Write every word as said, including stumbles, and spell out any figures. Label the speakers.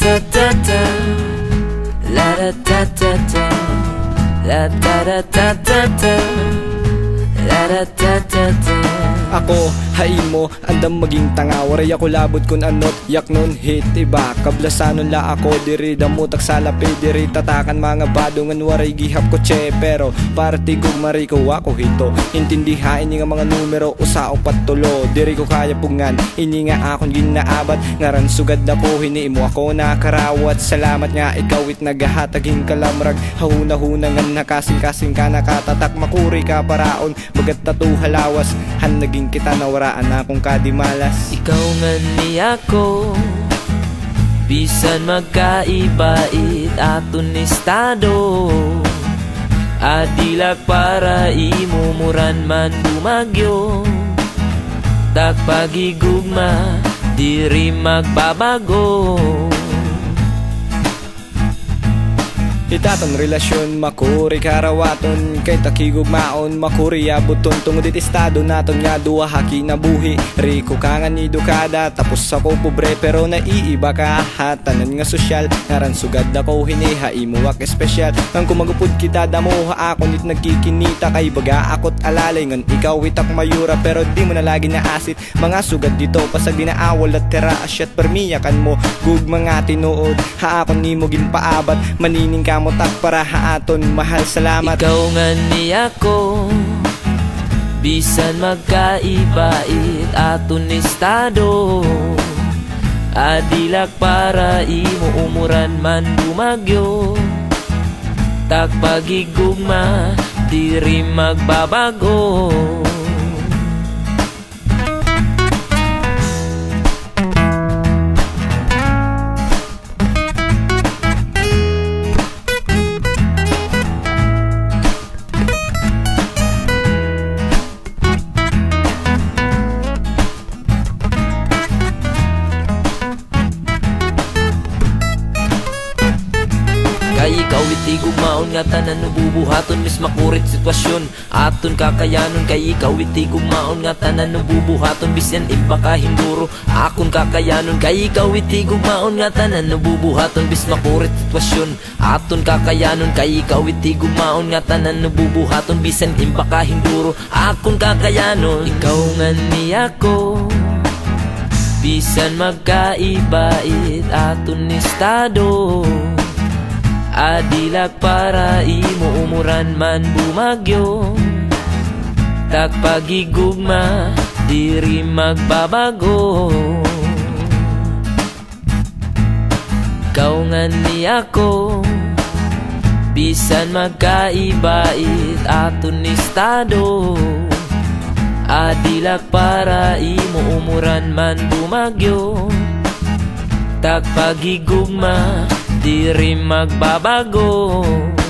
Speaker 1: da da da, la da da da da, la da da da da da, la da da da da.
Speaker 2: Ako, hay mo, andam maging tanga. Waray ako labot kun anot, yak nun hit iba. Kablasanon la ako, diri damutak sa lapi. Diri tatakan mga badungan, waray gihap ko che. Pero party gug mariko ako hito. Intindihain nga mga numero, usao patulo. Diri ko kaya pungan, ini nga akong ginaabat. Ngaran sugad na ko, hiniimo ako nakarawat. Salamat nga ikaw it nagahataging kalamrag. Hahuna-huna nga nakasing-kasing ka nakatatak. Makuri ka paraon, bagat tatu halawas. Han naging kita nawaraan na akong kadimalas.
Speaker 1: Ikaw nga niya ko, bisan magkaibait aton estado. Adilak para imumuran man bumagyo. Tagpagigugma, diri magbabago.
Speaker 2: Itaton relasyon, makuri karawaton. Kay takigugmaon, makuri abuton. Tungod it estado naton nga duwa haki na buhi. Riko ka nga ni dukada, tapos ako pobre. Pero naiiba ka ha, tanan nga sosyal. Ngaran sugad ako hiniha, imuwak espesyal. Ang kumagupod kita damo ha, ako nit nagkikinita. Kay baga akot alalay, ngan ikaw itak mayura. Pero di mo na lagi naasit, mga sugad dito. Pasag dinaawal at tera asyat permiyakan mo. Gug mga tinuod, ha ako ni mo ginpaabat. Manining ka motak para haaton, mahal salamat.
Speaker 1: Ikaw nga niya ko, bisan magkaibait aton estado. Adilak para imo umuran man bumagyo. Tagpagigugma, diri magbabago. Kay ikaw iti gugmaon nga tanan nububuhaton. Mis makurit sitwasyon aton kakayanon. Kay ikaw iti gugmaon nga tanan nububuhaton. Bisan iba ka hinduro akon kakayanon. Kay ikaw iti gugmaon nga tanan nububuhaton. Bis makurit sitwasyon aton kakayanon. Kay ikaw iti gugmaon nga tanan nububuhaton. Bisan iba ka hinduro akon kakayanon. Ikaw nga niya ko, bisan magkaibait aton estado. Adilak para imo umuran man bumagyo. Tagpagigugma, diri magbabago. Ikaw nga niya ko, bisan magkaibait aton estado. Adilak para imo umuran man bumagyo. Tagpagigugma, diri magbabago.